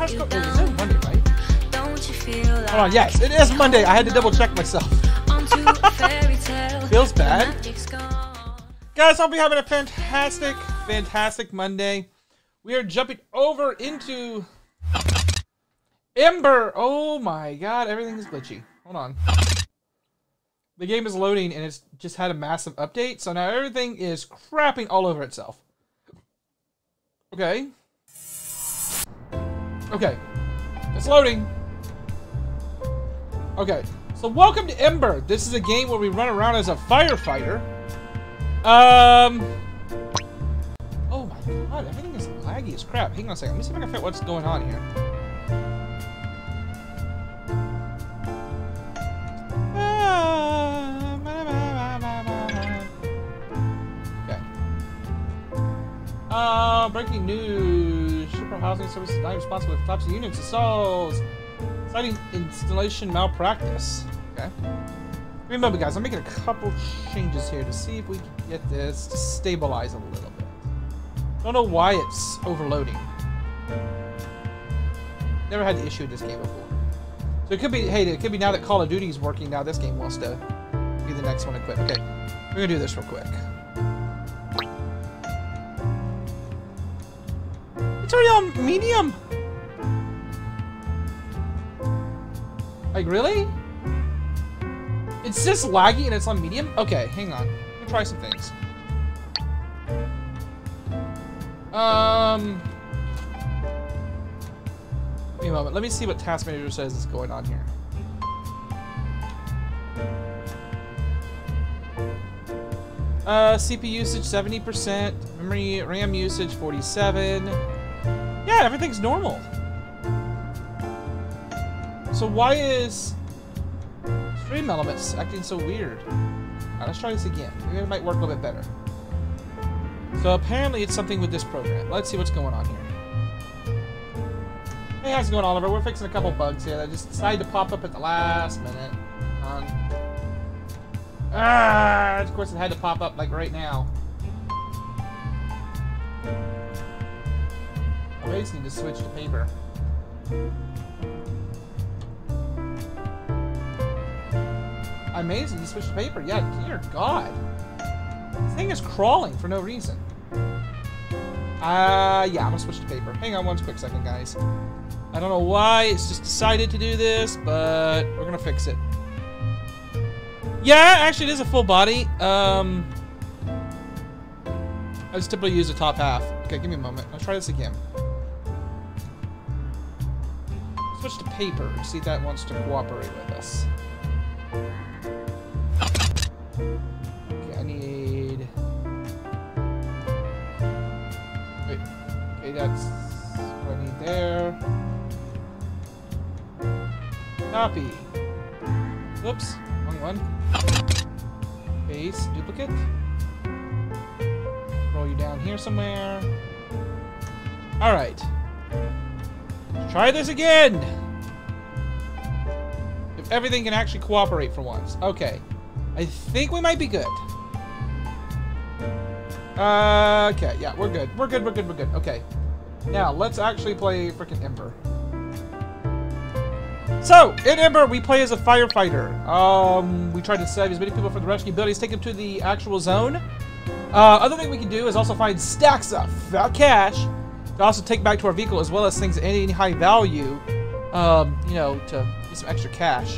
Is it Monday, right? Hold on, yes, it is Monday. I had to double check myself. Feels bad. Guys, hope you're having a fantastic Monday. We are jumping over into Ember. Oh my god, everything is glitchy. Hold on. The game is loading and it's just had a massive update, so now everything is crapping all over itself. Okay. Okay. It's loading. Okay. So welcome to Ember. This is a game where we run around as a firefighter. Oh my god, everything is laggy as crap. Hang on a second. Let me see if I can fit what's going on here. Okay. Breaking news. Shipper Housing Services is not responsible for collapse of units installs. Citing installation malpractice. Okay. Give me a moment, guys. I'm making a couple changes here to see if we can get this to stabilize a little bit. Don't know why it's overloading. Never had the issue with this game before. So it could be, hey, it could be now that Call of Duty is working, now this game wants to be the next one to quit. Okay, we're gonna do this real quick. It's already on medium. Like, really? It's just laggy and it's on medium? Okay, hang on. Let me try some things. Wait a moment. Let me see what Task Manager says is going on here. CPU usage 70%. Memory RAM usage 47. Yeah, everything's normal. So why is Stream Elements acting so weird? Alright, let's try this again. Maybe it might work a little bit better. So apparently it's something with this program. Let's see what's going on here. Hey, how's it going, Oliver? We're fixing a couple bugs here that just decided to pop up at the last minute. Of course it had to pop up like right now. I just need to switch to paper. Amazing, you switched to paper. Yeah, dear God. This thing is crawling for no reason. Yeah, I'm gonna switch to paper. Hang on one quick second, guys. I don't know why it's just decided to do this, but we're gonna fix it. Yeah, actually it is a full body. I just typically use the top half. Okay, give me a moment. Let's try this again. Switch to paper. See if that wants to cooperate with us. Okay, I need... Wait. Okay, that's what I need there. Copy. Whoops. Wrong one. Paste. Duplicate. Roll you down here somewhere. Alright. Try this again! If everything can actually cooperate for once. Okay. I think we might be good. Okay, yeah, we're good. We're good. Okay. Now, let's actually play frickin' Ember. So, in Ember, we play as a firefighter. We try to save as many people from the rescue abilities, take them to the actual zone. Other thing we can do is also find stacks of cash to also take back to our vehicle, as well as things at any high value, you know, to get some extra cash.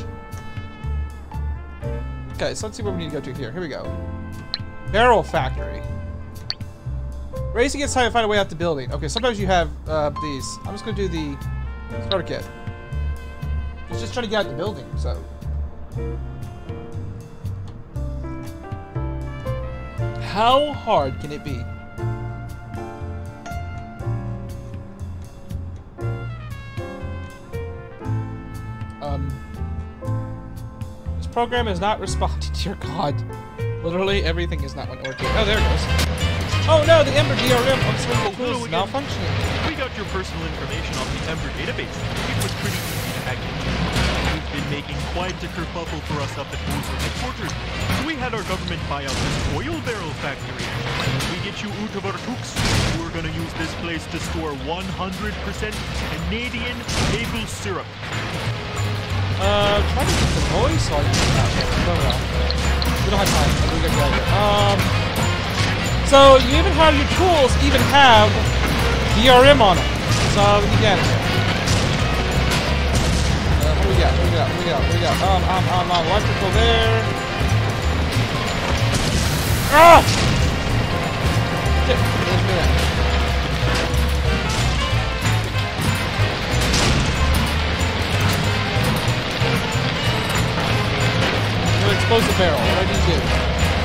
Okay, so let's see where we need to go to here. Here we go. Barrel Factory. Race against time to find a way out the building. Okay, sometimes you have these. I'm just going to do the starter kit. It's just trying to get out the building, so. How hard can it be? This program is not responding, dear God. Literally everything is not working. Oh, there it goes. Oh no, the Ember DRM on Swingle Clues is malfunctioning. We got your personal information off the Ember database. It was pretty easy to hack into. We've been making quite a kerfuffle for us up at Hoser headquarters, so we had our government buy out this oil barrel factory. We get you out of our tooks, we're gonna use this place to store 100% Canadian maple syrup. Try to get the voice like that. We don't have time. We'll get out of here. So you even have your tools even have DRM on them. So you get it. What do we got? Electrical there. Ah! Shit. Explosive barrel. What do I need to do?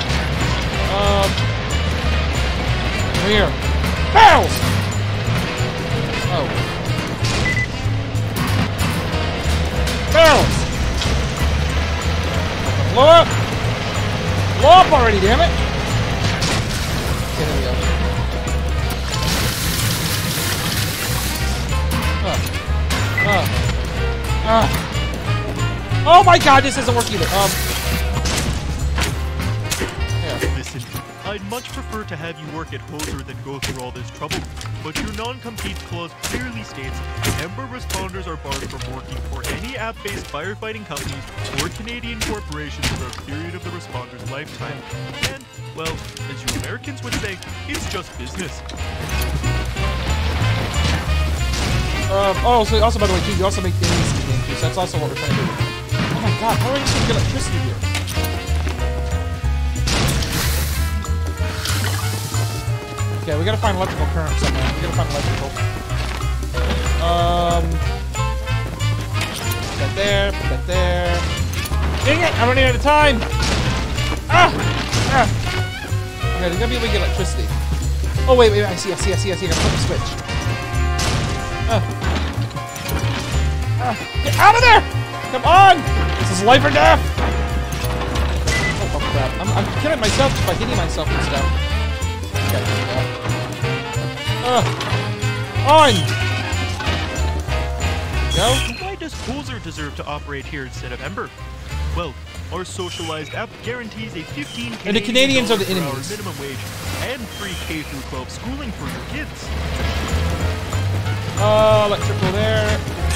Over here. Barrels! Oh. Barrels! Blow up! Blow up already, damn it! Okay, there we go. Oh my god, this doesn't work either. Listen, I'd much prefer to have you work at Hoser than go through all this trouble, but your non-compete clause clearly states Ember responders are barred from working for any app-based firefighting companies or Canadian corporations for a period of the responder's lifetime. And, well, as you Americans would say, it's just business. Oh, so also, by the way, too, you also make enemies in the game, too, so that's also what we're trying to do. Oh my god, how are we just gonna get electricity here? Okay, we gotta find electrical current somewhere. We gotta find electrical. Put that there, put that there. Dang it! I'm running out of time! Ah! Ah! Okay, there's gonna be a way to get electricity. Oh, wait, I see. I gotta flip the switch. Get out of there! Come on! This is life or death! Oh, crap. I'm killing myself just by hitting myself and stuff. Okay, there we go. On! Go? Why does Hoser deserve to operate here instead of Ember? Well, our socialized app guarantees a 15 and the Canadians are the per hour enemies. minimum wage and free K-12 schooling for your kids. Electrical there.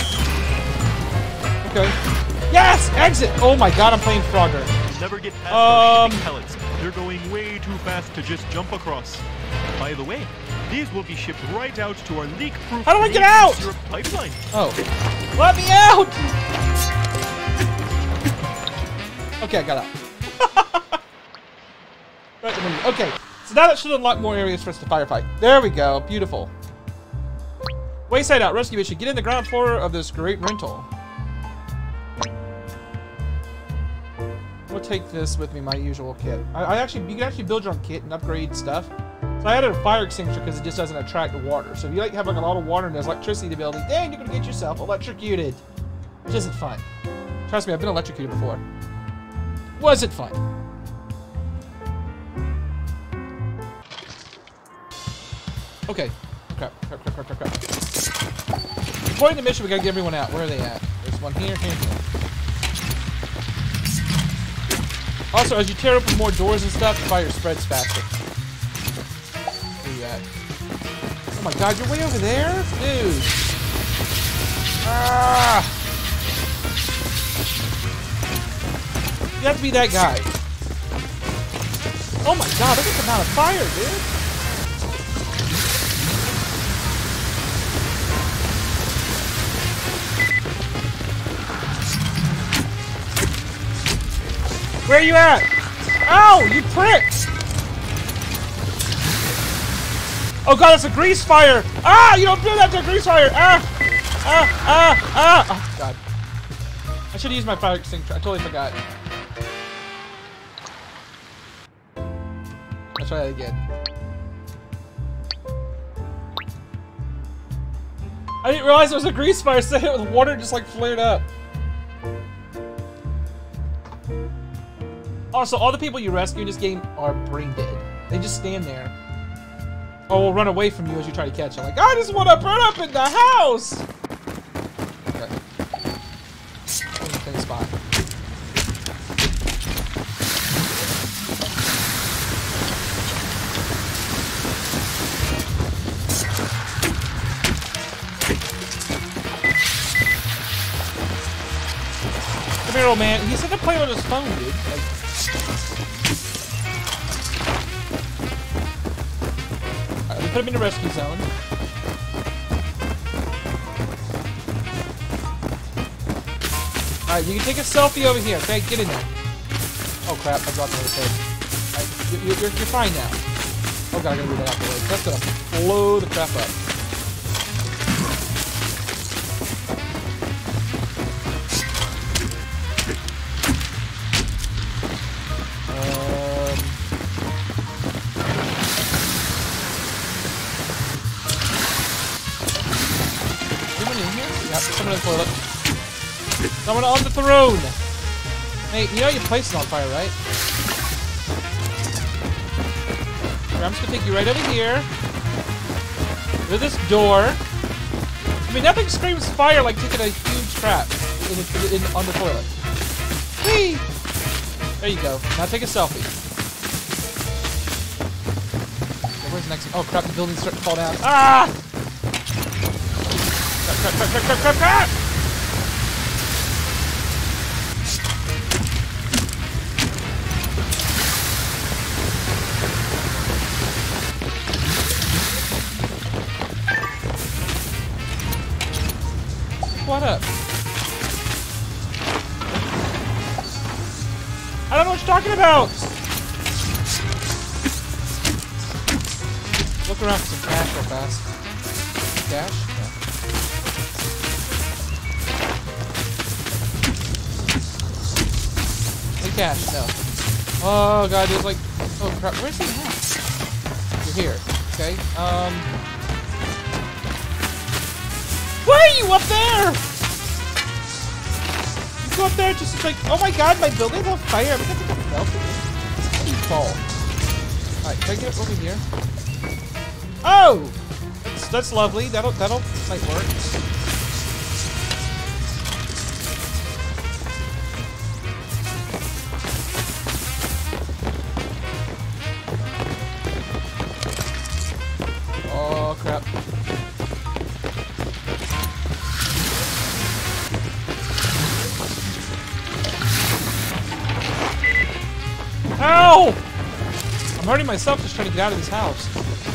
Okay. Yes! Exit! Oh my god, I'm playing Frogger. You'll never get past those shipping pellets. They're going way too fast to just jump across. By the way, these will be shipped right out to our leak-proof How do I get out? syrup pipeline. Oh. Let me out! Okay, I got out. Right, okay, so now that should unlock more areas for us to firefight. There we go. Beautiful. Wayside Out Rescue Mission. Get in the ground floor of this great rental. We'll take this with me, my usual kit. You can actually build your own kit and upgrade stuff. So I added a fire extinguisher because it just doesn't attract water. So if you have like a lot of water and there's electricity in the building, then you're gonna get yourself electrocuted, which isn't fun. Trust me, I've been electrocuted before. Was it fun? Okay. Crap. According to the mission, we gotta get everyone out. Where are they at? There's one here. Also, as you tear open more doors and stuff, the fire spreads faster. Where you at? Oh my god, you're way over there? Dude. Ah! You have to be that guy. Oh my god, look at the amount of fire, dude. Where are you at? Ow, you pricks! Oh god, that's a grease fire! Ah, you don't do that to a grease fire! Ah! Oh god. I should have used my fire extinguisher. I totally forgot. Let's try that again. I didn't realize it was a grease fire, so it with water just like flared up. Also, all the people you rescue in this game are brain dead. They just stand there. Or will run away from you as you try to catch them. Like, I just want to burn up in the house! Okay. spot. Come here, old man. He said to play on his phone, dude. Like, alright, we put him in the rescue zone. Alright, you can take a selfie over here. Okay, get in there. Oh crap, I dropped another thing. Alright, you're fine now. Oh god, I gotta move that out the way. That's gonna blow the crap up. Someone in here? Yeah, someone in the toilet. Someone on the throne! Hey, you know your place is on fire, right? Here, I'm just gonna take you right over here. To this door. I mean, nothing screams fire like taking a huge crap on the toilet. Whee! There you go. Now take a selfie. Okay, where's the next one? Oh crap, the building's starting to fall down. Ah! Crap! What up? I don't know what you're talking about! Look around for some cash real fast. Cash? No. Hey, cash, no. Oh god, there's like... Oh crap, where's he at? You're here, okay? Why are you up there? You go up there just like, oh my god, my building's on fire. I'm gonna take a selfie. How do you fall? Alright, can I get over here? Oh! That's lovely. That'll might work. Oh crap. Ow! I'm hurting myself just trying to get out of this house.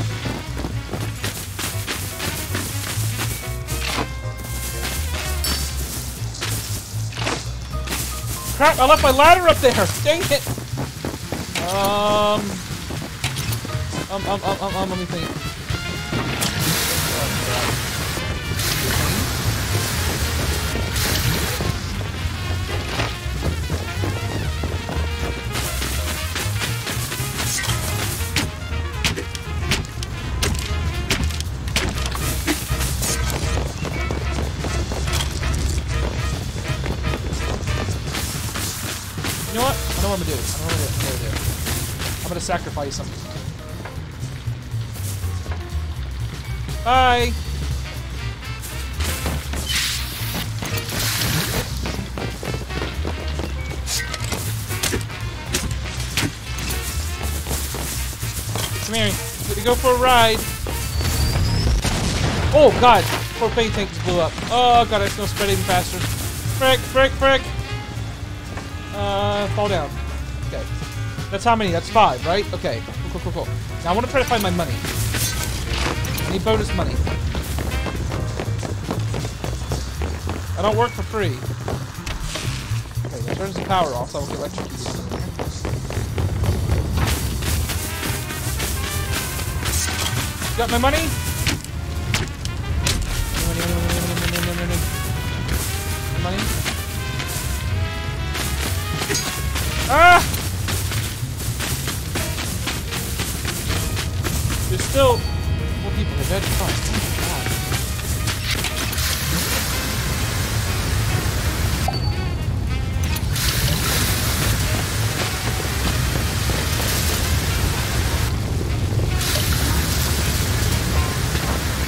Crap, I left my ladder up there! Dang it! Let me think. You know what? I know what I'm gonna do. I'm gonna sacrifice him. Bye! Come here. Let me go for a ride. Oh god! Poor paint tank just blew up. Oh god, it's gonna spread even faster. Frick! Fall down. Okay. That's how many? That's 5, right? Okay. Cool. Now I want to try to find my money. I need bonus money. I don't work for free. Okay, that turns the power off, so I'll get electrocuted. Got my money? Money? Ah! There's still more people in bed. Oh my god.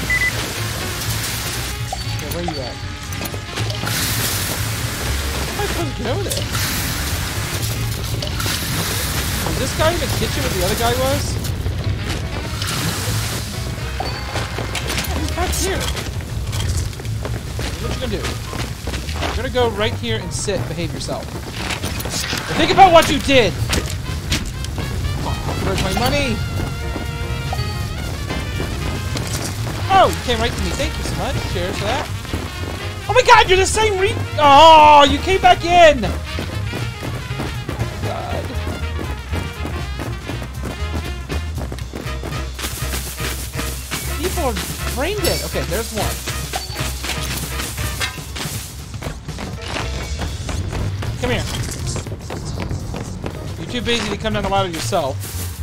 Okay, where are you at? My Get over there. Was this guy in the kitchen where the other guy was? Oh, he's back here. What you gonna do? You're gonna go right here and sit. Behave yourself. But think about what you did. Oh, where's my money? Oh, you came right to me. Thank you so much. Cheers for that. Oh my god, you're the same Oh, you came back in! Oh god. People are brain dead. Okay, there's one. Come here. You're too busy to come down the ladder yourself.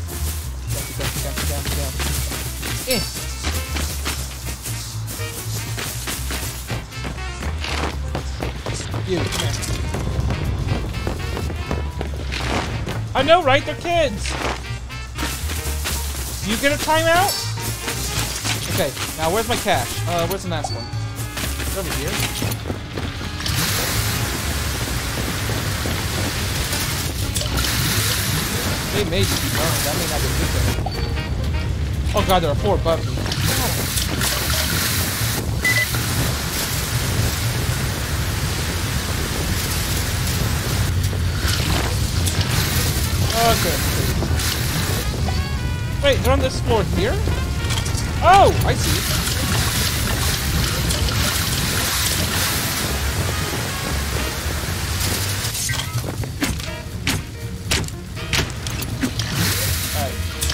Down. Eh. You, come here. I know, right? They're kids. You get a timeout? Okay, now where's my cash? Where's the last one? It's over here. They may just be burned. That may not be good thing. Oh god, there are 4 above me. Okay. Wait, they're on this floor here? Oh, I see. Alright.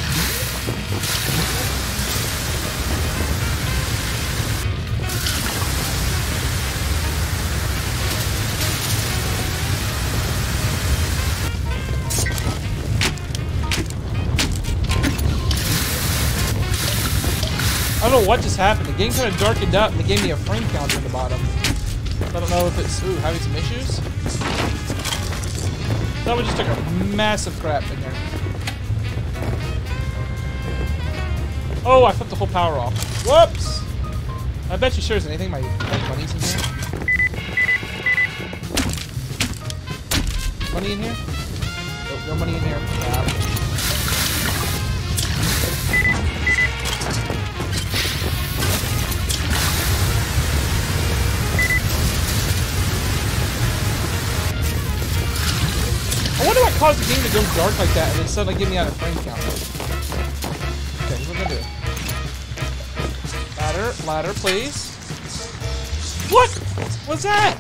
I don't know what just happened. The game kind of darkened up and they gave me a frame counter in the bottom. I don't know if it's having some issues. That one just took a massive crap in there. Oh, I flipped the whole power off. Whoops! I bet you sure there's anything. My money's in here. Money in here? Oh, no money in here. Crap. I wonder what caused the game to go dark like that and then suddenly get me out of frame counter. Okay, what am I gonna do? Ladder, please. What was that?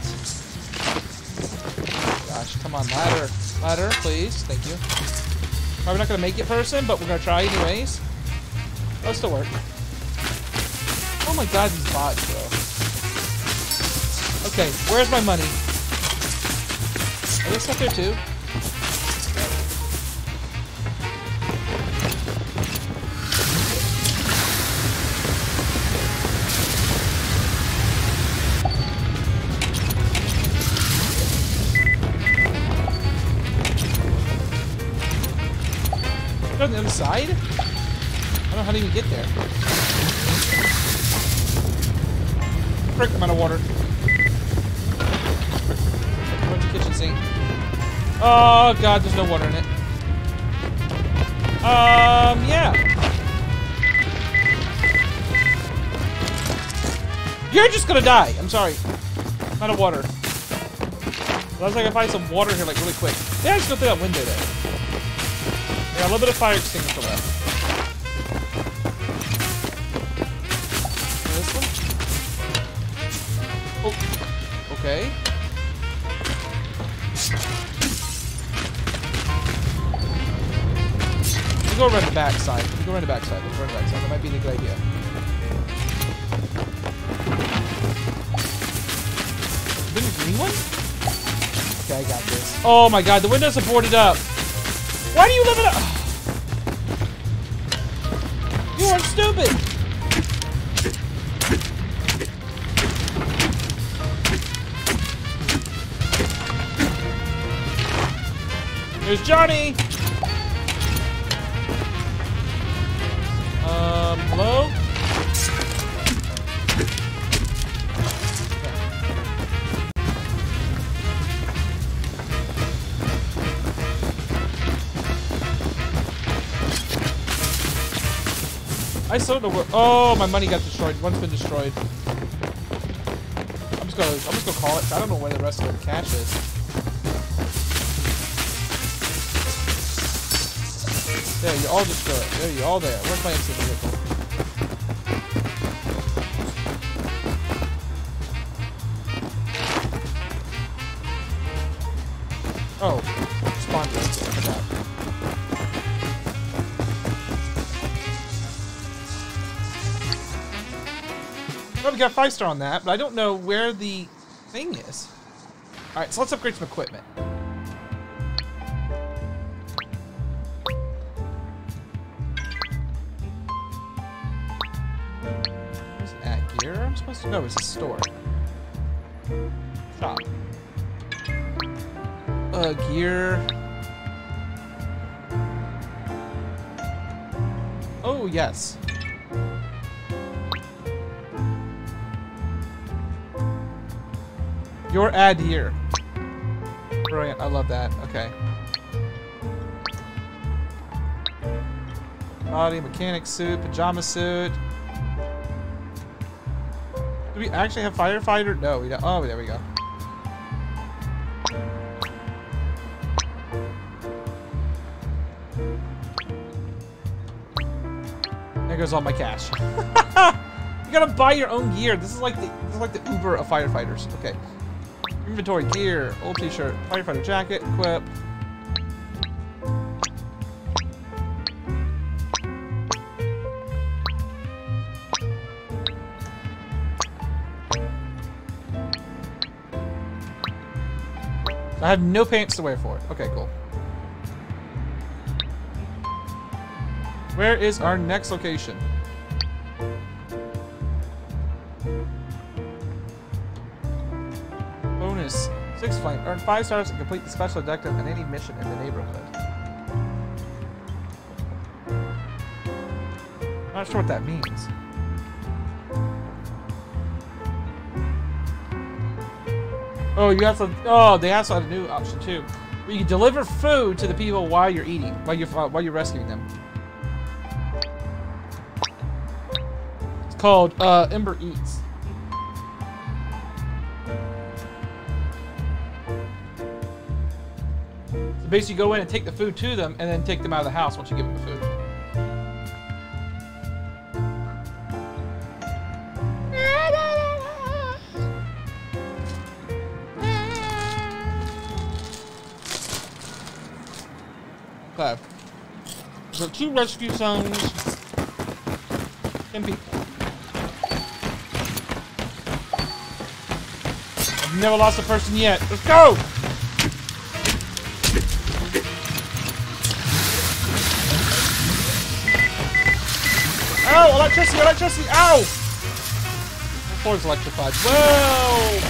Gosh, come on, ladder, please. Thank you. Probably not gonna make it person, but we're gonna try anyways. That'll still work. Oh my god, these bots, bro. Okay, where's my money? Are they stuck there too? On the other side? I don't know how to even get there. Frick, I'm out of water. Where's the kitchen sink? Oh god, there's no water in it. Yeah. You're just gonna die. I'm sorry. I'm out of water. Unless I can find some water here, like, really quick. Yeah, just go through that window there. Yeah, a little bit of fire extinguisher left. This one? Oh, okay. We'll go around the back side. We'll go around the back side. Let's go around the back side. That might be a good idea. The green one? Okay, I got this. Oh my god, the windows are boarded up. Why do you live in a... You are stupid! There's Johnny! Hello? I still don't know where. Oh, my money got destroyed. One's been destroyed. I'm just gonna call it. I don't know where the rest of the cash is. There, you're all destroyed. There, you're all there. Where's my exit vehicle? Oh, spawn vehicle. I forgot. Well, we got a 5-star on that, but I don't know where the thing is. Alright, so let's upgrade some equipment. Where's it at? Gear? I'm supposed to know. It's a store. Shop. Gear. Oh, yes. Your ad here. Brilliant. I love that. Okay. Body, mechanic suit, pajama suit. Do we actually have firefighter? No, we don't. Oh, there we go. There goes all my cash. You gotta buy your own gear. This is like the Uber of firefighters. Okay. Inventory, gear, old t-shirt, firefighter jacket, equip. I have no pants to wear for it. Okay, cool. Where is our next location? Bonus. 6 flame. Earn 5 stars and complete the special objective in any mission in the neighborhood. Not sure what that means. Oh, you have to. Oh, they also have a new option too, where you can deliver food to the people while you're eating, while you're rescuing them. It's called Ember Eats. So basically, you go in and take the food to them, and then take them out of the house once you give them the food. Okay. So 2 rescue zones. 10 people. I've never lost a person yet. Let's go! Ow! Electricity! Electricity! Ow! The floor's electrified. Whoa!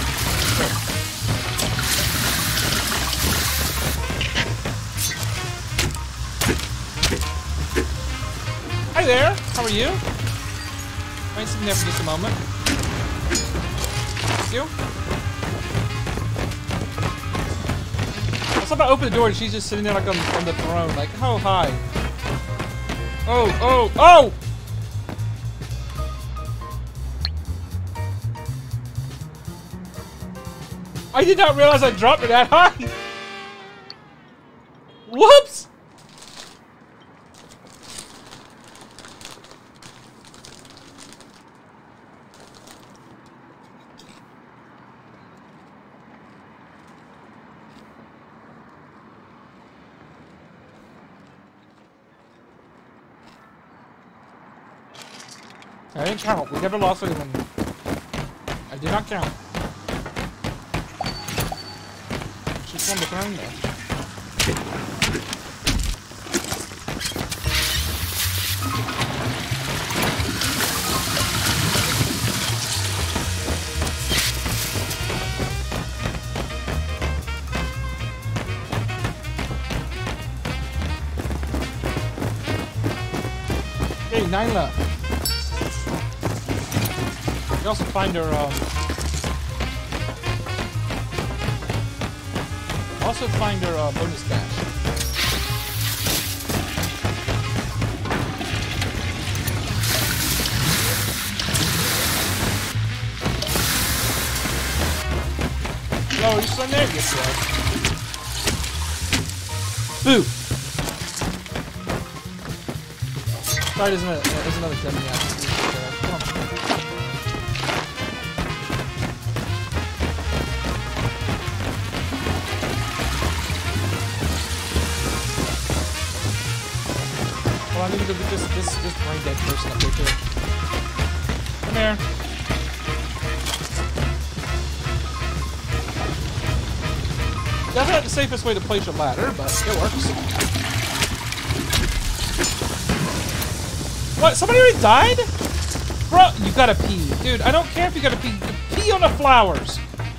Hi there! How are you? Might sit there for just a moment. Thank you. I was about to open the door and she's just sitting there like on the throne, like, oh, hi. Oh, oh, oh! I did not realize I dropped it that high! Whoops! I didn't count. We never lost anyone. I did not count. She's on the ground there. Hey, 9 left. You also find her, bonus cash. Oh, you still in there? Yes, you are. Boo! Sorry, there's another dummy out. Come on. Well, I need to go get this brain dead person up there too. Come here. That's not the safest way to place your ladder, but it works. What? Somebody already died? Bro, you gotta pee. Dude, I don't care if you gotta pee. Pee on the flowers.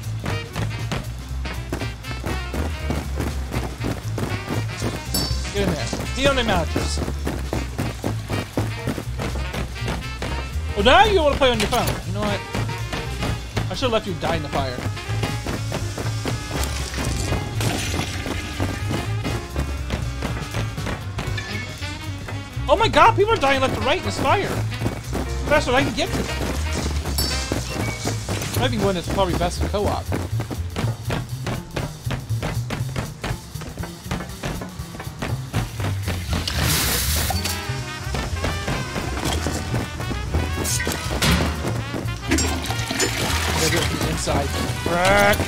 Get in there. Pee on the mattress. Well, now you want to play on your phone. You know what? I should have left you die in the fire. Oh my god, people are dying left and right in this fire. Faster than I can get to them. Maybe one that's probably best in co-op. Gotta do it from the inside. Crack!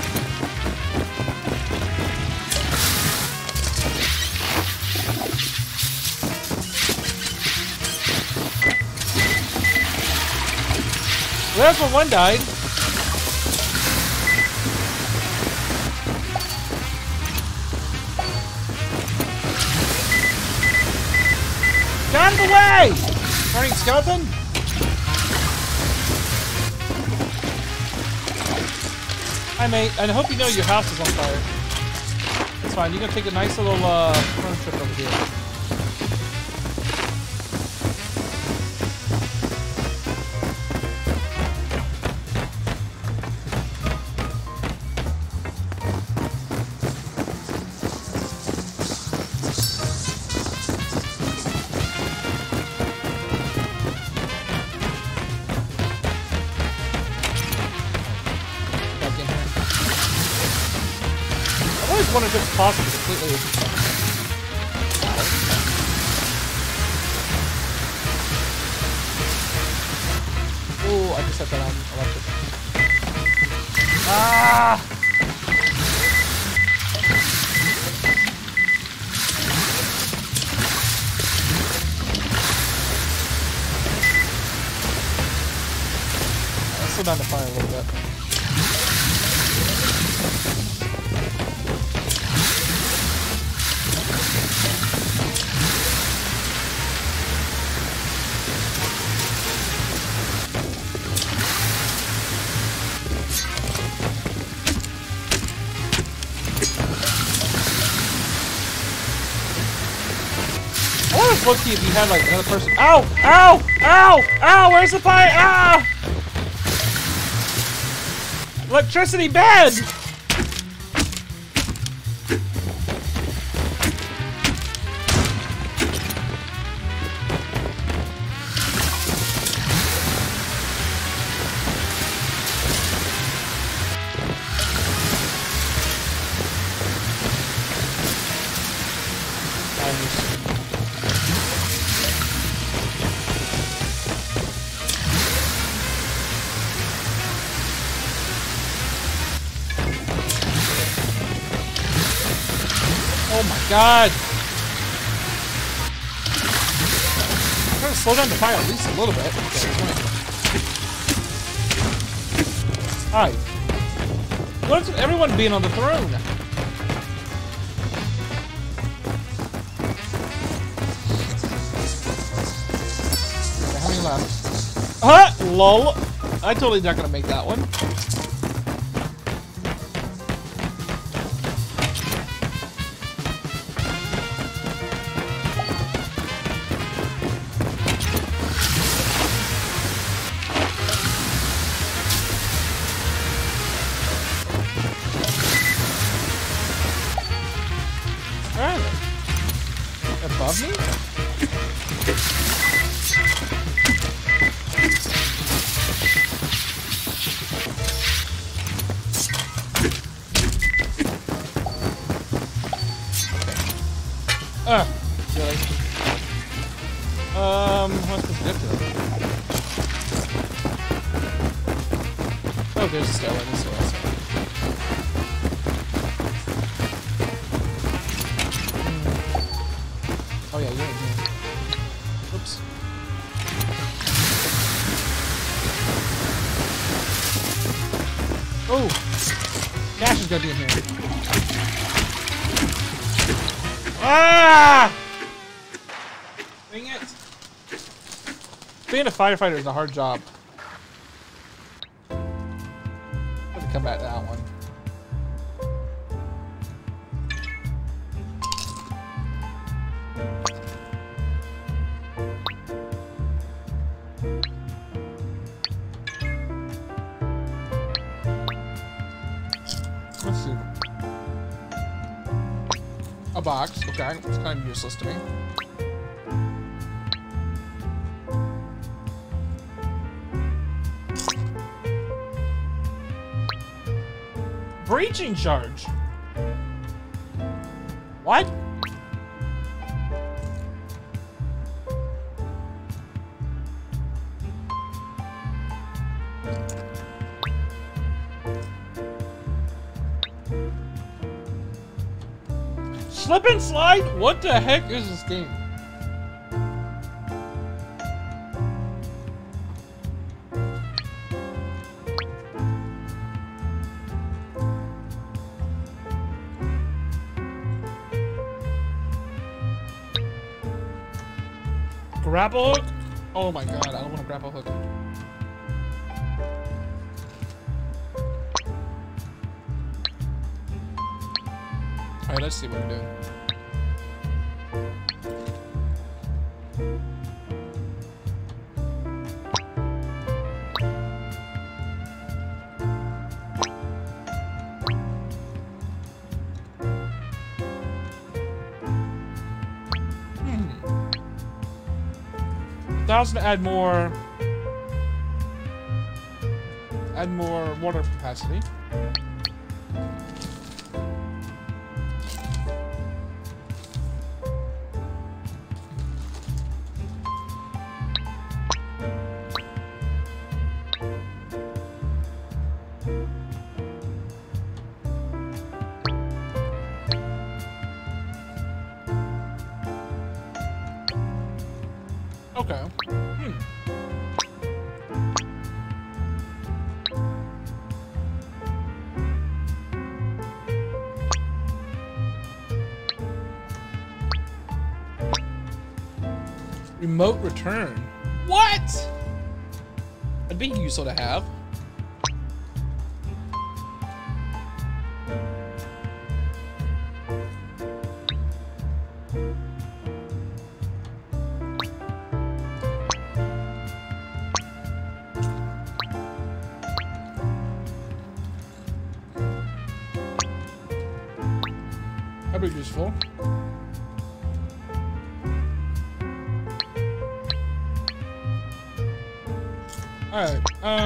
Well, that's when one died. Get out of the way! Turning skeleton? Hi, mate. I hope you know your house is on fire. It's fine. You're gonna take a nice little front trip over here. I wonder if it's possible to completely... Oh, I just set that on electric. Ah! Let's slow down the fire a little bit. I want to look see if you had like another person. Ow! Ow! Ow! Ow! Where's the fire? Ah! Electricity bad! Oh my god! I'm trying to slow down the fire at least a little bit. Hi. What is everyone being on the throne? Okay, how many left? Huh? Lol. I totally not gonna make that one. Above me? Really? How am I supposed to get to it? Oh, there's a stairway. There's a stairway. Oh yeah, you're in here. Oops. Oh! Cash is gonna be in here. Ah! Dang it. Being a firefighter is a hard job. Let me come back to that one. Let's see. A box, okay. It's kind of useless to me. Breaching charge. What? Slip and slide? What the heck is this game? Grapple hook? Oh my god, I don't want a grapple hook. Alright, let's see what we're doing. Allows to add more water capacity. Okay. Remote return. What? That'd be useful to have. That'd be useful. Alright,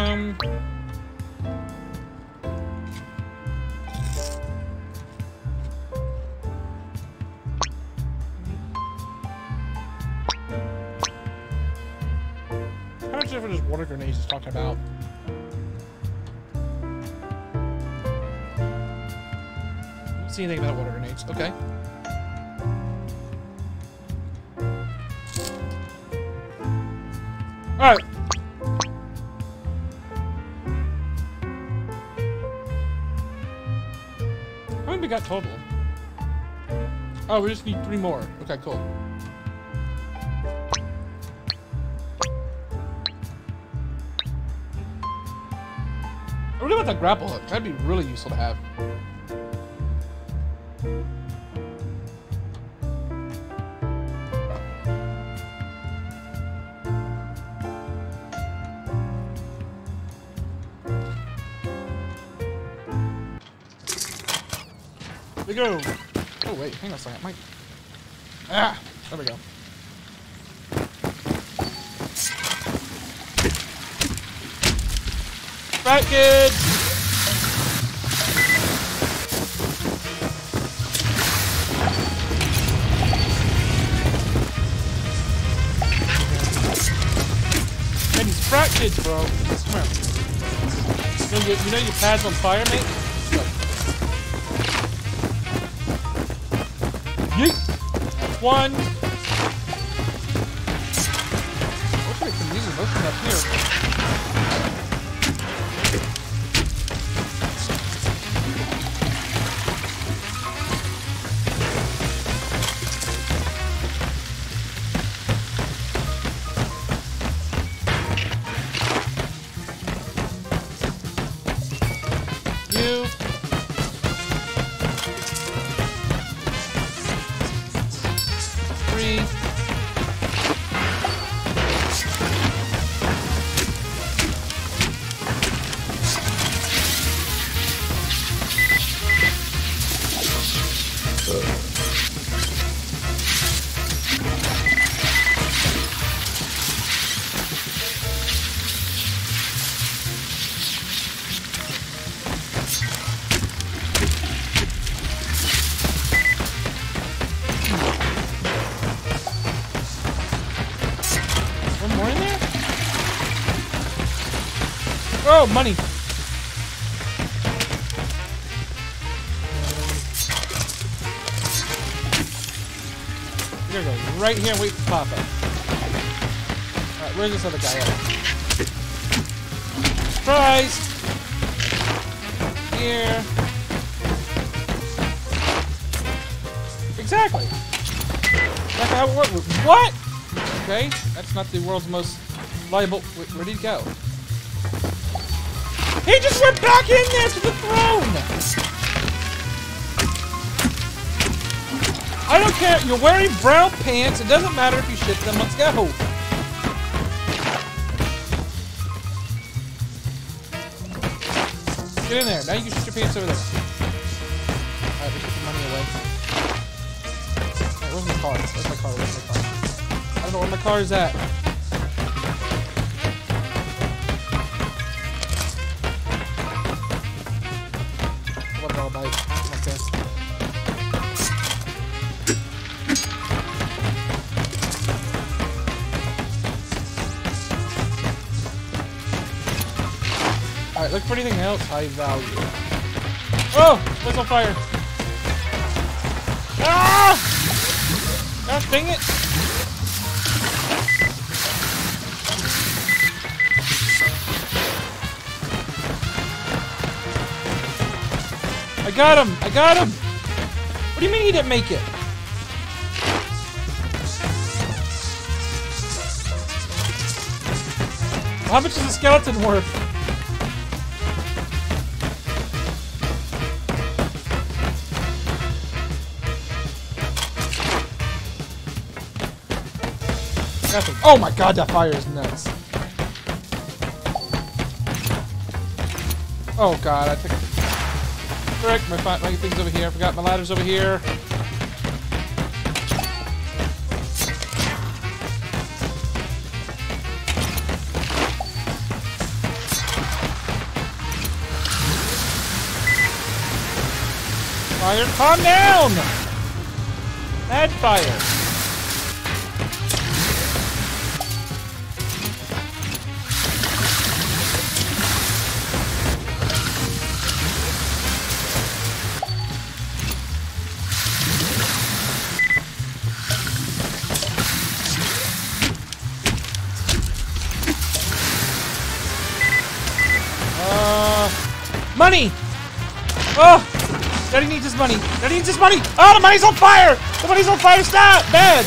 how much of it is water grenades he's talking about? Don't see anything about water grenades. Okay. Alright. How many we got total? Oh, we just need 3 more. Okay, cool. I really want that grapple hook. That'd be really useful to have. We go. Oh wait, hang on a second. Mike. Ah, there we go. Right, kids. kids, bro. Come here. You know your pad's on fire, mate? Look. Yeet! One. I wish I could use motion up here. You. Three. One more in there? Oh, money. You're gonna go right here and wait for Papa. Alright, where's this other guy at? Surprise! Here. Exactly. That's how it works. What? Okay, that's not the world's most liable. Wait, where did he go? He just went back in there to the throne! I don't care. You're wearing brown pants. It doesn't matter if you shit them. Let's go. Get in there. Now you can shit your pants over there. Alright, we put the money away. Alright, where's my car? Where's my car? Where's my car? I don't know where my car is at. What about my fist? Alright, look for anything else high value. Oh! What's on fire? Ah! God dang it! I got him! I got him! What do you mean he didn't make it? How much is a skeleton worth? Nothing. Oh my god, that fire is nuts. Oh god, I think... Frick, my thing's over here. I forgot my ladder's over here. Fire, calm down! Mad fire. Money! Oh! Daddy needs his money. Daddy needs his money! Oh, the money's on fire! The money's on fire! Stop! Bad!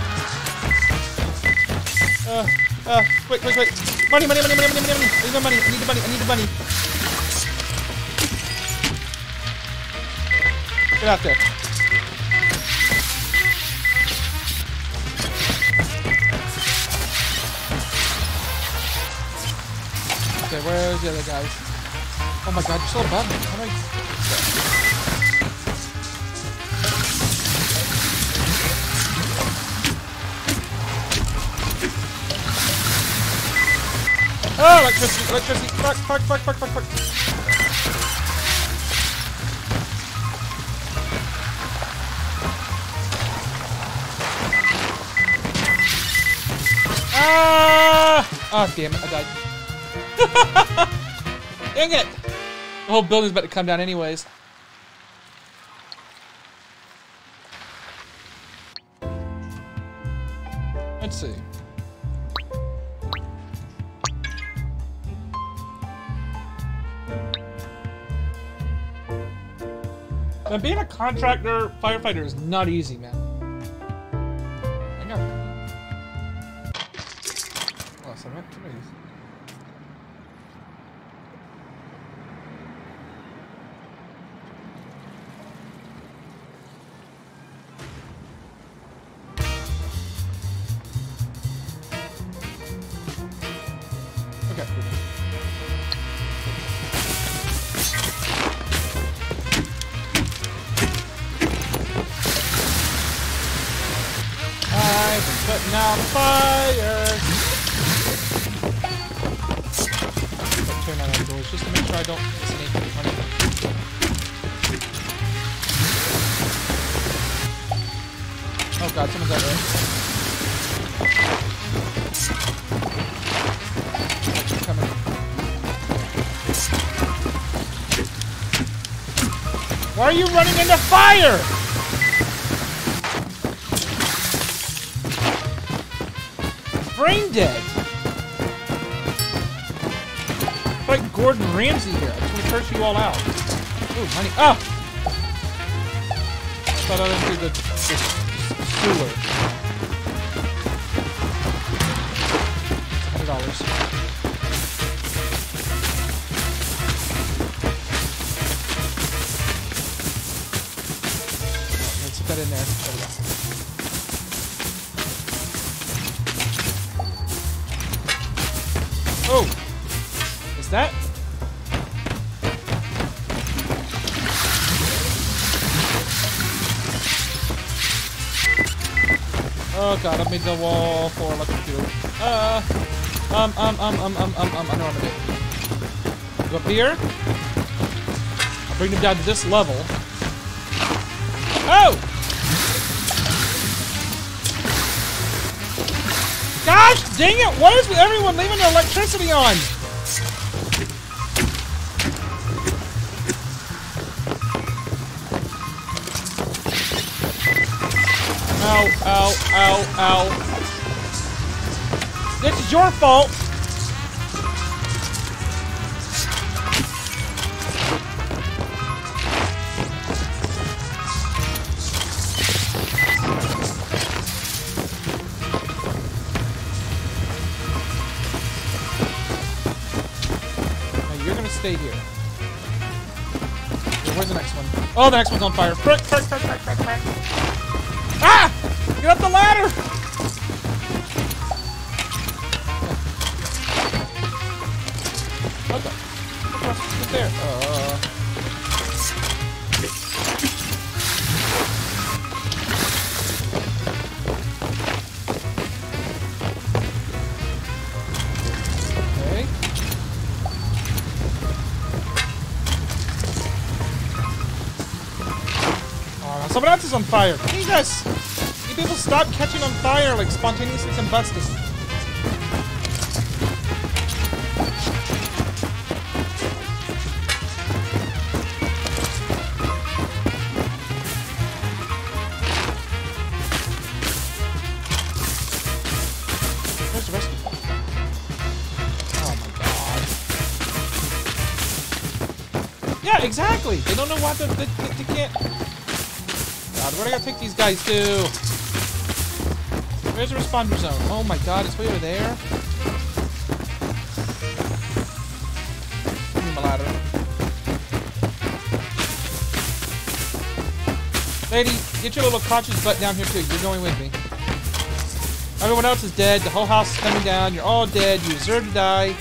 Wait. Money! I need the money. I need the money. Get out there. Okay, where's the other guys? Oh my god, you're so above me. How do I... Oh, electricity. Fuck. Ah! Oh, damn it, I died. Dang it! The whole building's about to come down anyways. Let's see. Man, being a contractor firefighter is not easy, man. I got. Oh, so what? Okay. I've been putting out fires. Turn on the doors just to make sure I don't miss anything funny. Oh god, someone's out there. Coming. Why are you running into fire? Brain dead. It's like Gordon Ramsay here. I just want to curse you all out. Ooh, money. Oh! Thought I went through the sewer. $100. Let's put that in there. There we go. Oh! Is that? Oh god, I made the wall for electric. I know what I'm gonna do. Go up here. I'll bring them down to this level. Oh! Gosh dang it! Why is everyone leaving their electricity on? Ow, ow, ow, ow. This is your fault! Stay here. Where's the next one? Oh, the next one's on fire. Frick, frick, frick, frick, frick, frick. Ah! Get up the ladder! Okay. What's there? Okay. Someone else is on fire. Jesus! You people stop catching on fire, like spontaneously combusting. Where's the rest of them? Oh my god. Yeah, exactly! They don't know what they can't. God, where do I gotta take these guys to? Where's the responder zone? Oh my god, it's way over there. Give me my ladder. Lady, get your little cautious butt down here too. You're going with me. Everyone else is dead. The whole house is coming down. You're all dead. You deserve to die.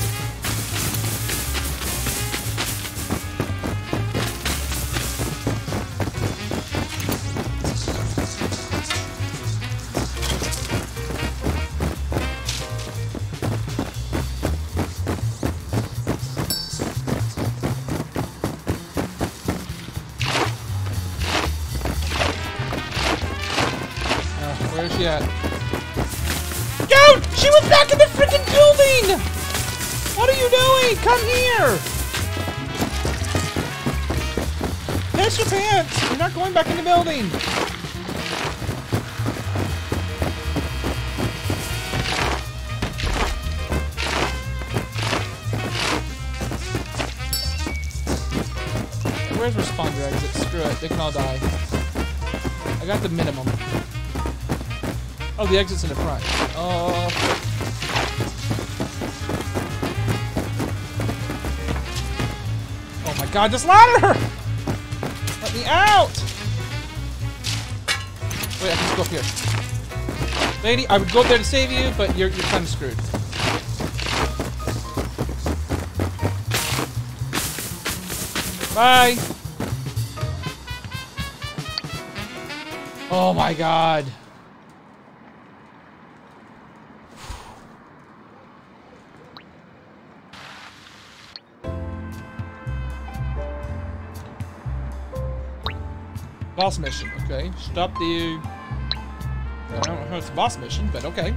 Where's she at? Dude! She was back in the freaking building! What are you doing? Come here! Piss your pants! You're not going back in the building! Where's responder exit? Screw it, they can all die. I got the minimum. Oh, the exit's in the front. Oh. Oh my god, this ladder! Let me out! Wait, I can just go up here. Lady, I would go up there to save you, but you're kind of screwed. Bye! Oh my god. Boss mission, okay. Stop the... I don't know if it's a boss mission, but okay.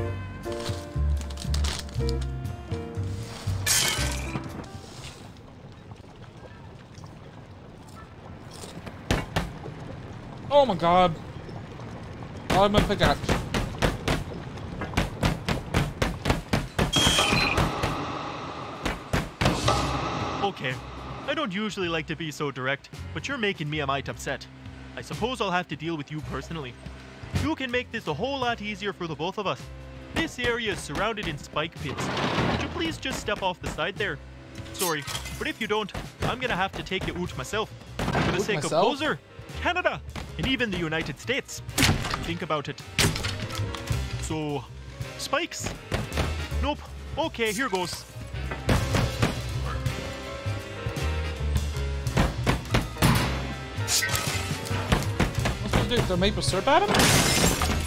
Oh my god. Oh, I'm gonna pick up. Okay, I don't usually like to be so direct, but you're making me a mite upset. I suppose I'll have to deal with you personally. You can make this a whole lot easier for the both of us. This area is surrounded in spike pits. Could you please just step off the side there? Sorry, but if you don't, I'm gonna have to take you out myself. For the sake of Poser, Canada, and even the United States. Think about it. So, spikes? Nope. Okay, here goes. What's supposed to do? Throw maple syrup at him?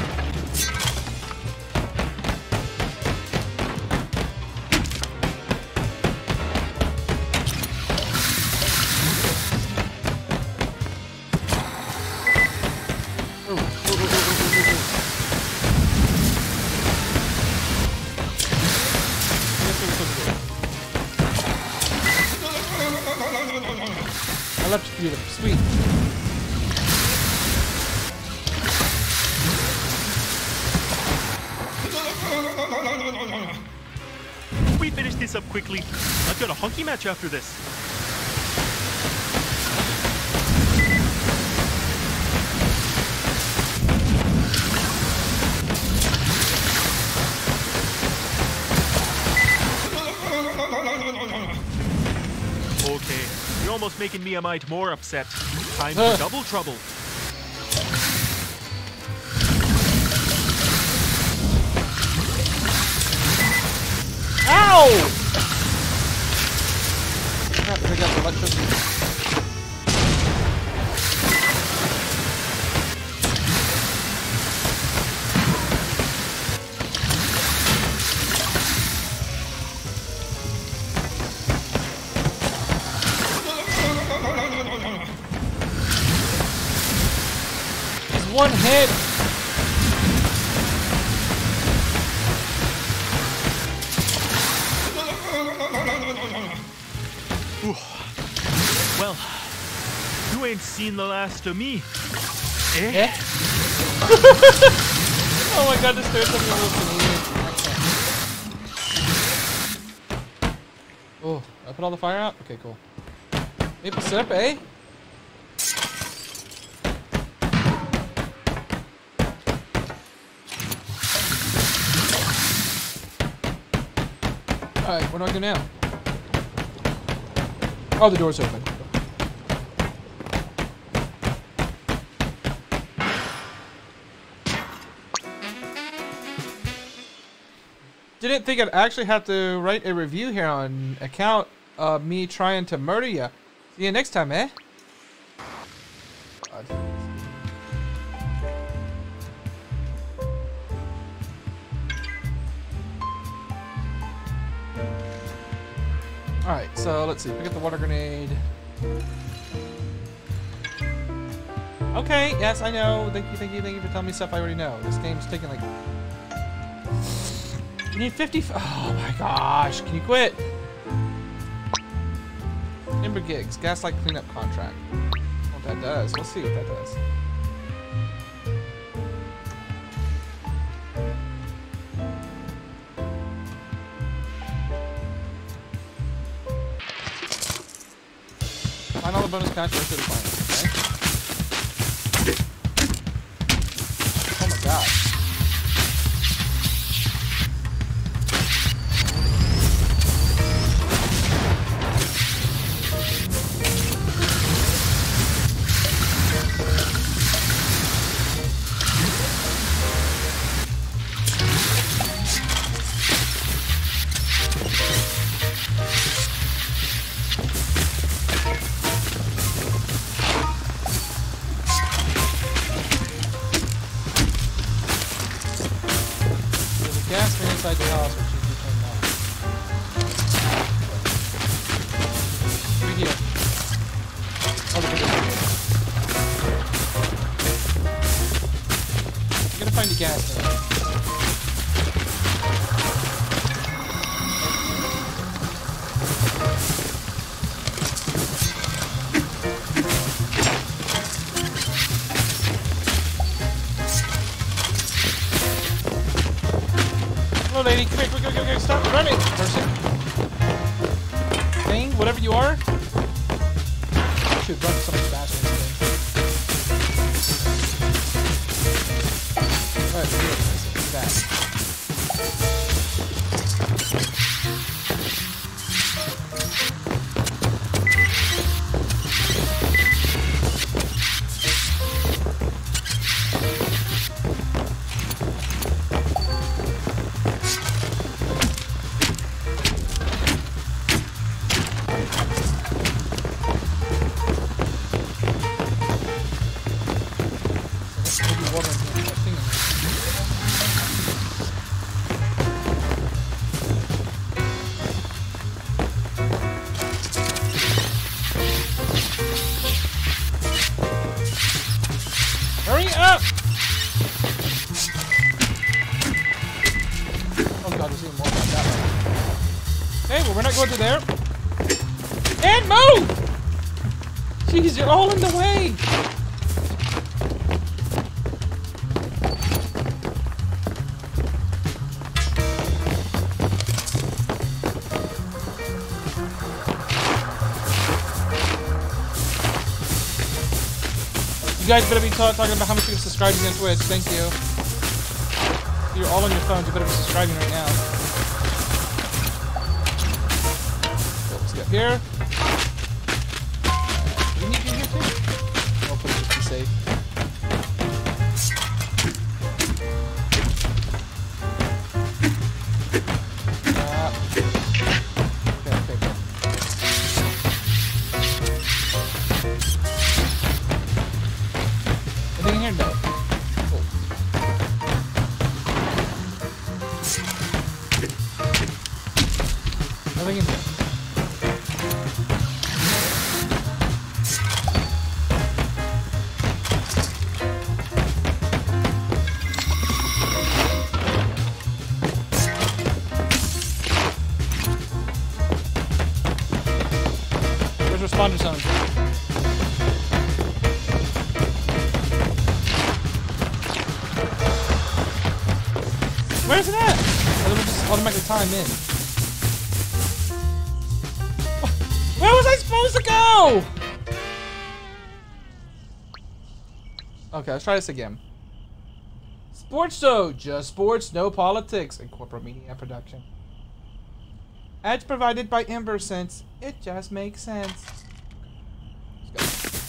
Electrocuted. Sweet. If we finish this up quickly, I've got a hunky match after this. Okay, you're almost making me a mite more upset. Time for double trouble. Ow! Crap, I got the electricity. One hit. Ooh. Well, you ain't seen the last of me. Eh? Oh my god, this turns something weird. Oh, I put all the fire out? Okay, cool. Maple syrup, eh? Alright, what do I do now? Oh, the door's open. Didn't think I'd actually have to write a review here on account of me trying to murder you. See you next time, eh? God. Alright, so let's see. Pick up the water grenade. Okay, yes, I know. Thank you for telling me stuff I already know. This game's taking like You need 50. Oh my gosh. Can you quit? Timber gigs. Gaslight cleanup contract. What that does. Let's see what that does. Find all the bonus cash for the final. Okay. Oh my god. Inside the house, which should be turned on. Right here. Oh, look at this. I'm gonna find the gas now. Hello, lady. Come here, quick, stop running, person. Thing, whatever you are. I should run something faster than this. Alright, here, do that. Hurry up! Oh god, there's even more about that one. Okay, well we're not going through there. And move! Jeez, you're all in the way! You guys better be talking about how much you're subscribing on Twitch. Thank you. You're all on your phones. You better be subscribing right now. Let's get here. Do we need you here too? I'll put it just to be safe. Okay. Anything in here? No. Cool. Nothing in here. Where's responder zone? Where's it at? Or then we'll just automatically time in. Where was I supposed to go? Okay, let's try this again. Sports show, just sports, no politics, and corporate media production. Ads provided by EmberSense. It just makes sense. Let's go.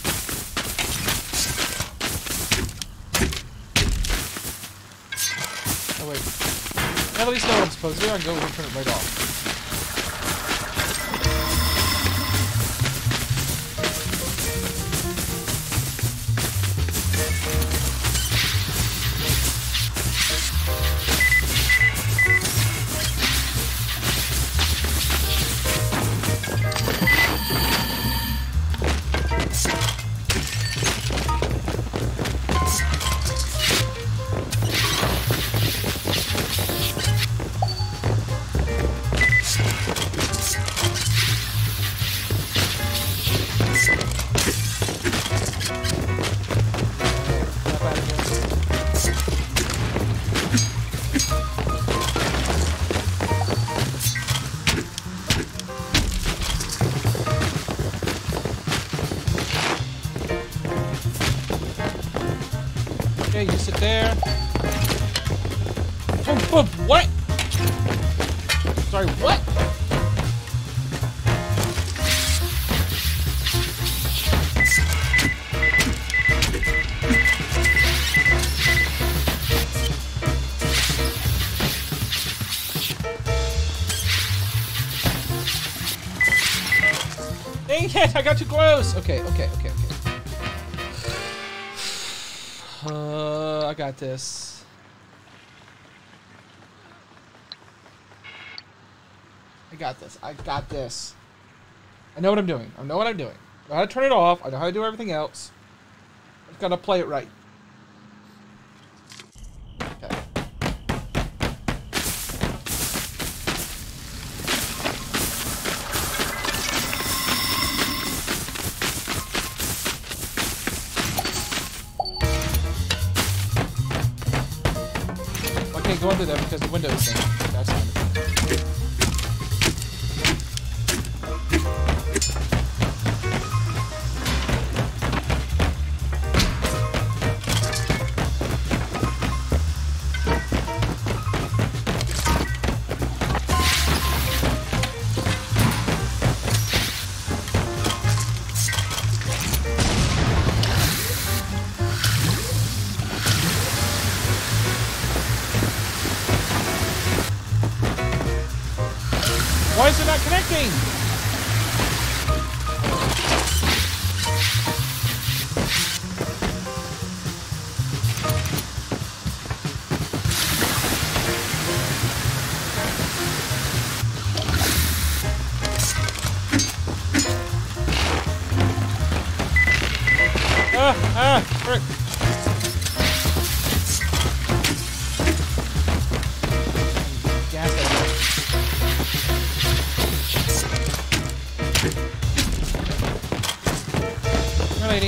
Oh wait. Now at least know what I'm supposed to do, I can go and turn it right off. Okay, you sit there. Boom, boom, what? Sorry, what? Dang it, I got too close. Okay. I got this. I got this. I know what I'm doing. I know how to turn it off. I know how to do everything else. I just gotta play it right. Okay. I can't go under there because the window is thing. That's fine. Why is it not connecting? Frick. Gas it. Lady.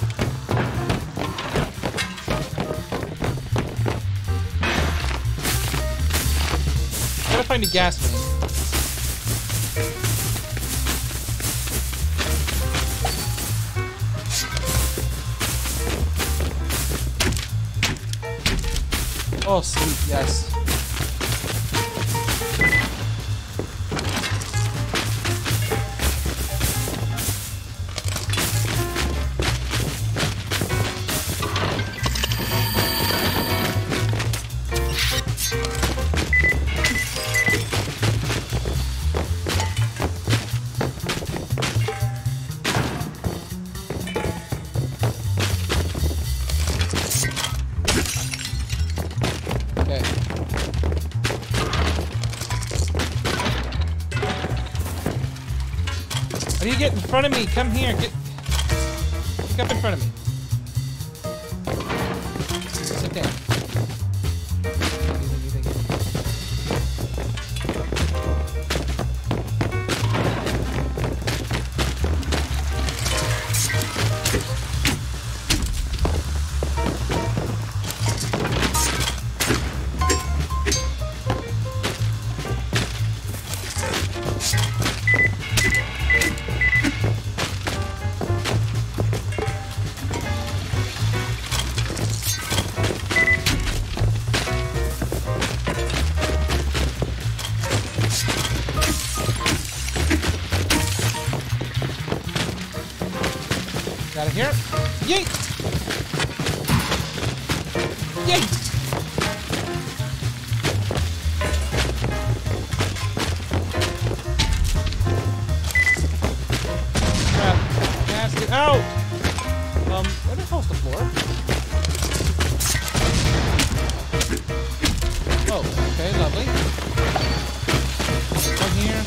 Gotta find a gas main. Oh, sweet, yes. How do you get in front of me? Come here. Get up in front of me. Sit down. Out of here. Yeet! Yeet! Crap. Gas, get out! Where the hell's the floor? Oh, okay, lovely. Down here.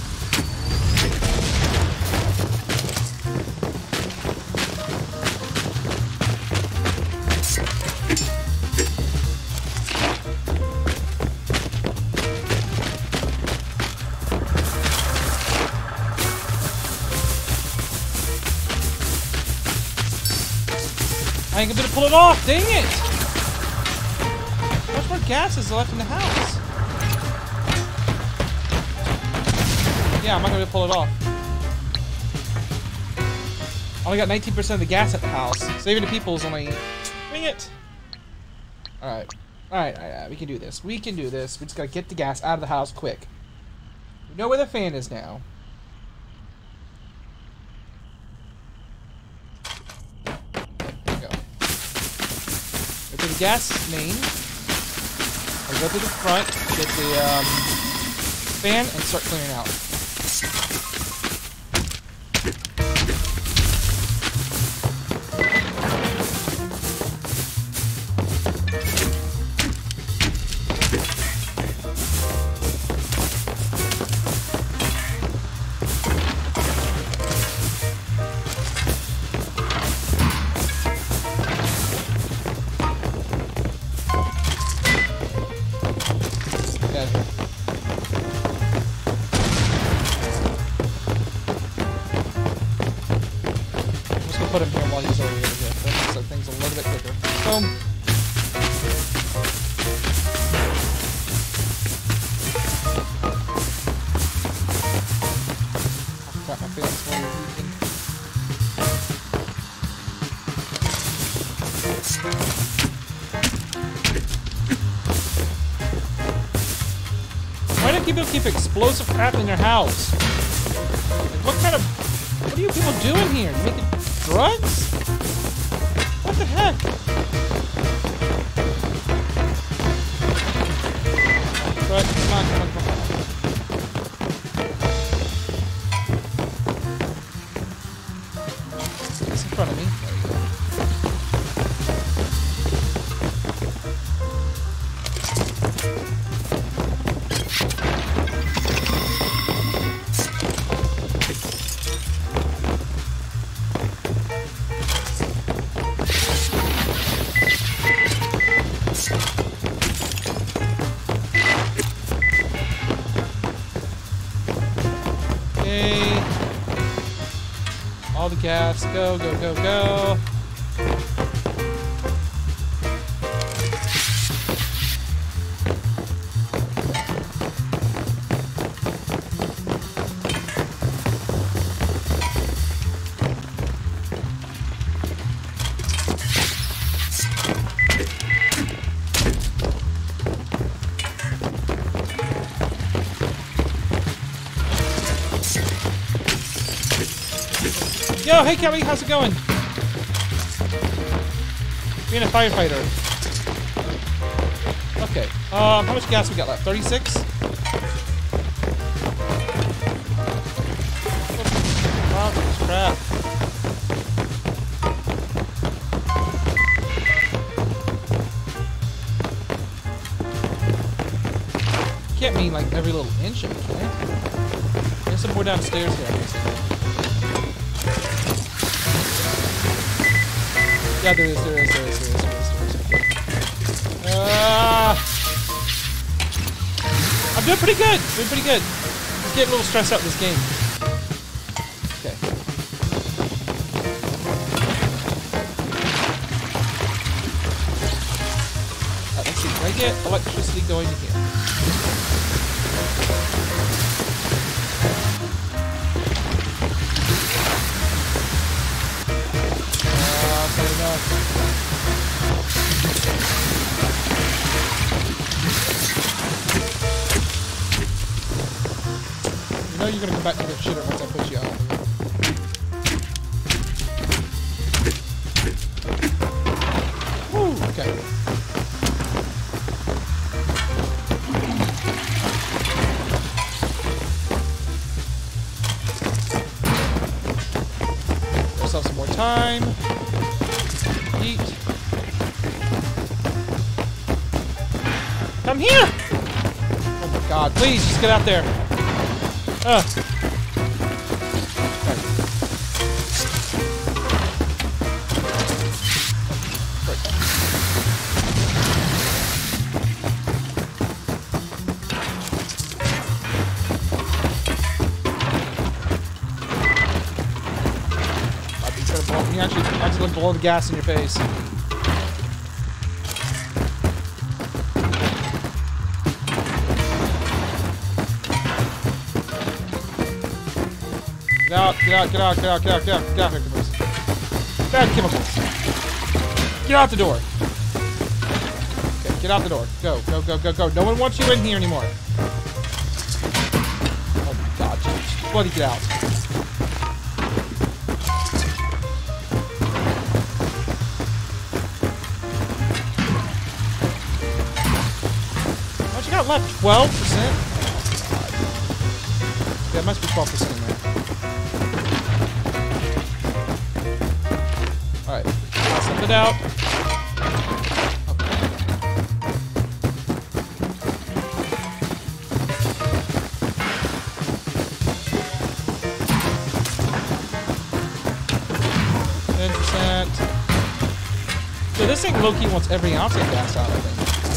I ain't gonna be able to pull it off, dang it! How much more gas is left in the house? Yeah, I'm not gonna be able to pull it off. I only got 19% of the gas at the house. Saving the people is only... Dang it! Alright. Alright, we can do this. We can do this. We just gotta get the gas out of the house quick. We know where the fan is now. There we go. Go to the gas main. I'll go to the front, get the fan, and start clearing out. Put him here while he's over here. That makes like things a little bit quicker. Boom. Oh, crap, my face is going weakened. Why do people keep explosive crap in their house? Like, what are you people doing here? You making drugs? What the heck? Right, come on, come on, come on. It's in front of me. There you go. All the gas, go, go, go, go. Yo, hey Kelly, how's it going? Being a firefighter. Okay, how much gas we got left? 36? Oh, crap. Can't mean like every little inch of it, can I? There's some more downstairs here, I guess. Yeah, there is. I'm doing pretty good. I'm getting a little stressed out this game. Okay. Let's see. Can I get electricity going in here? You know you're gonna come back to get shitter once I put you out. Woo, okay. Give ourselves some more time. Eat. Come here! Oh my god, please, just get out there. Right. You actually blow the gas in your face. Get out chemicals. Bad chemicals. Get out the door. Get out the door. Go, go, go, go, go. No one wants you in here anymore. Oh my god, just bloody get out. What you got left? 12%? Oh, god. Yeah, it must be 12% in there. Alright. Send it out. 10%. So this thing low-key wants every ounce of gas out, I think.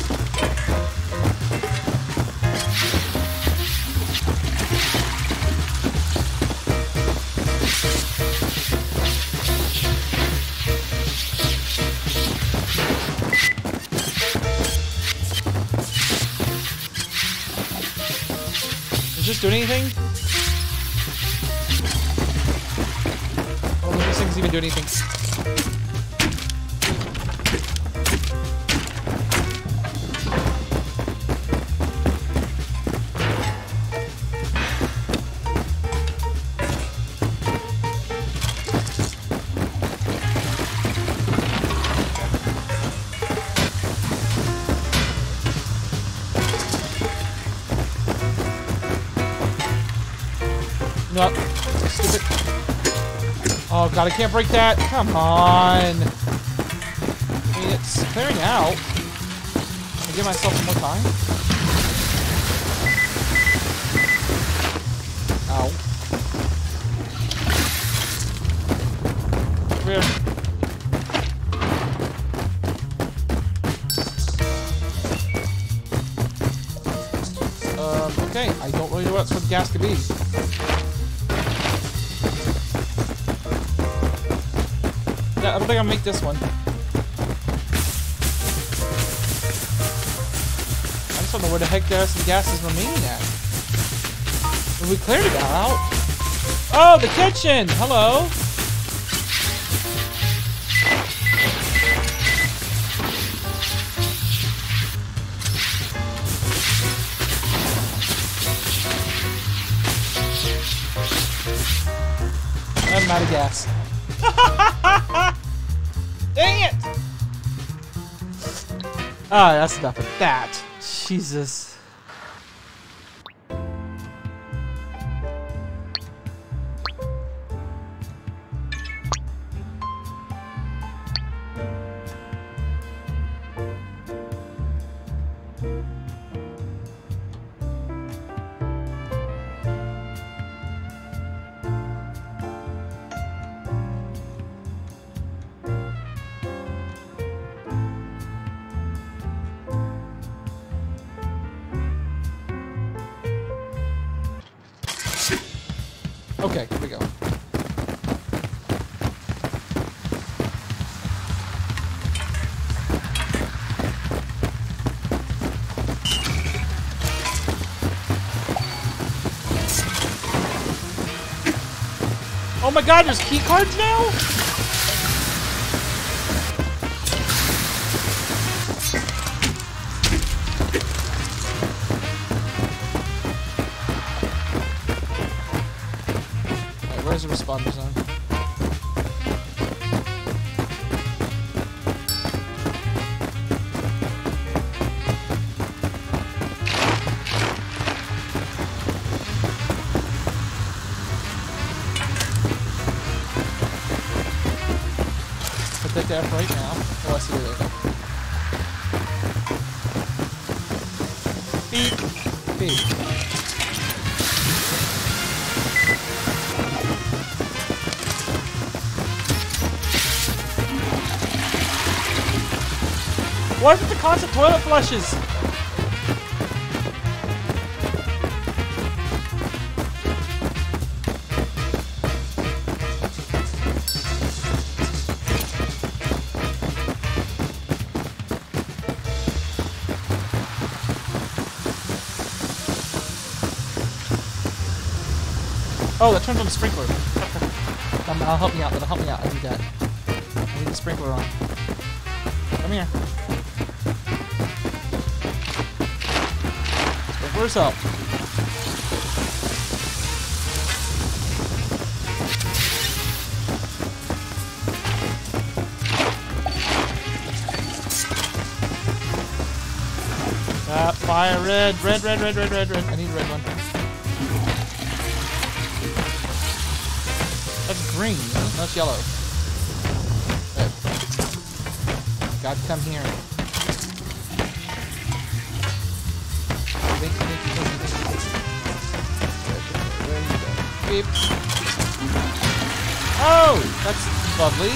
Does this do anything? Oh, these things even do anything. No, stupid. Oh god, I can't break that. Come on. I mean, it's clearing out. I'll give myself some more time. Ow. Come here. Okay, I don't really know what else for the gas could be. Yeah, I don't think I'll make this one. I just don't know where the heck some gas is remaining at. Well, we cleared it out. Oh, the kitchen! Hello! I'm out of gas. Dang it! Ah, that's enough of that. Jesus. Okay, here we go. Oh my god, there's key cards now? Where's the responder zone? I'll take that right now. Oh, I see it. Beep. Beep. What is it the constant toilet flushes? Oh, that turns on the sprinkler. I'll help me out. That'll help me out. I need that. I need the sprinkler on. Come here. Where's help? Fire red. I need a red one. That's green. That's yellow. Red. God, come here. Beep. Oh, that's lovely.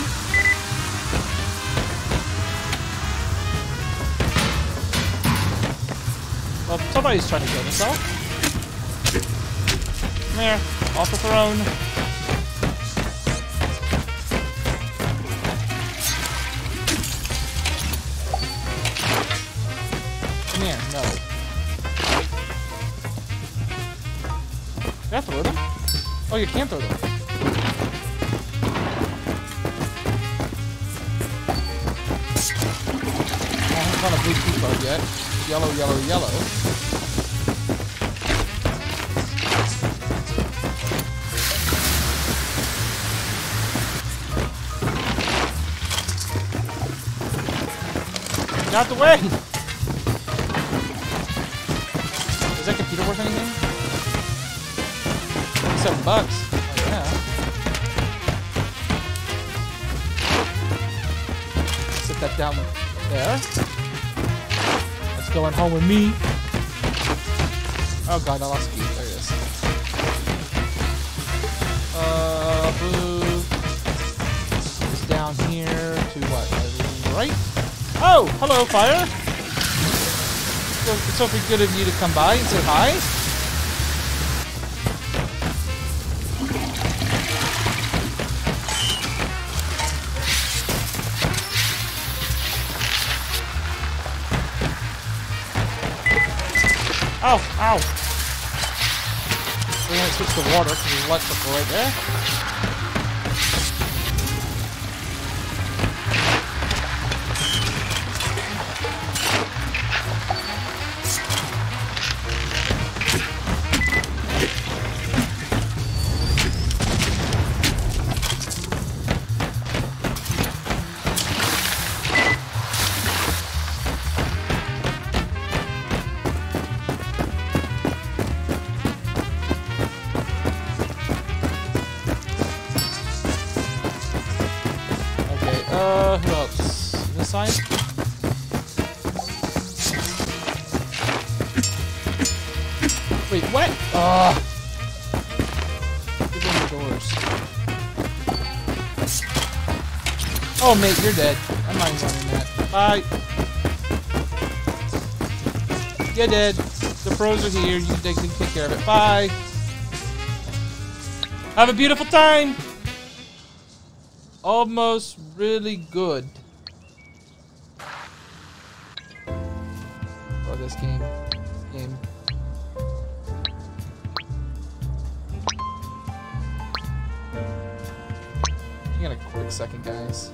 Well, somebody's trying to kill himself. Come here, off the throne. Come here, no. Can I throw them? Oh, you can't throw them. I haven't found a blue key card yet. Yellow, yellow, yellow. Get out the way! Is that computer worth anything? $7. Oh yeah. Sit that down there. Going home with me. Oh god, I lost key. There it is. Blue is down here to what? Right? Oh, hello, fire. It's so good of you to come by and say hi. Ow, ow. We're gonna switch to water because there's electrical right there. Who else? This side? Wait, what? Get in the doors. Oh, mate, you're dead. I'm not even running that. Bye. You're dead. The pros are here. You can take care of it. Bye. Have a beautiful time. Almost really good. For this game. Hang on a quick second, guys.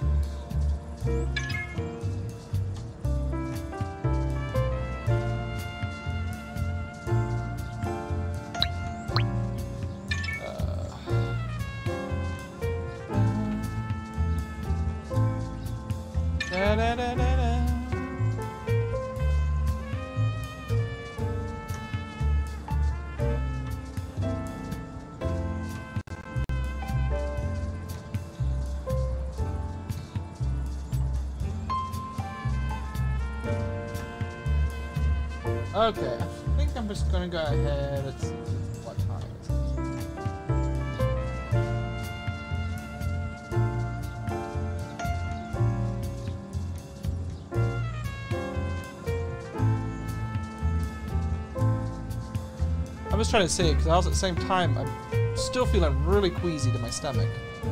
Okay, I think I'm just gonna go ahead. Let's see what time it is. I was trying to say it because I was at the same time, I'm still feeling really queasy to my stomach.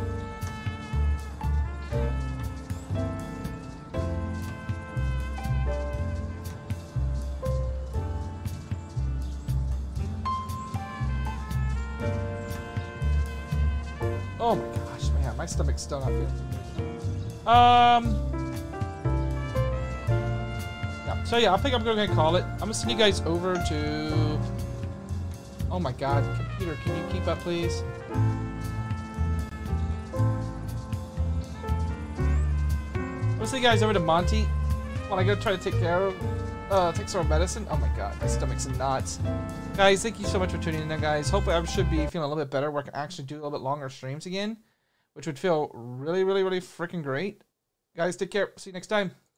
Oh my gosh, man, my stomach's still not feeling good. Yeah, So yeah, I think I'm going to call it. I'm going to send you guys over to... Oh my god, computer, can you keep up, please? I'm going to send you guys over to Monty when I go try to take care of... take some medicine. Oh my god, my stomach's in knots. Guys, thank you so much for tuning in, guys. Hopefully I should be feeling a little bit better where I can actually do a little bit longer streams again, which would feel really, really, really freaking great. Guys, take care. See you next time.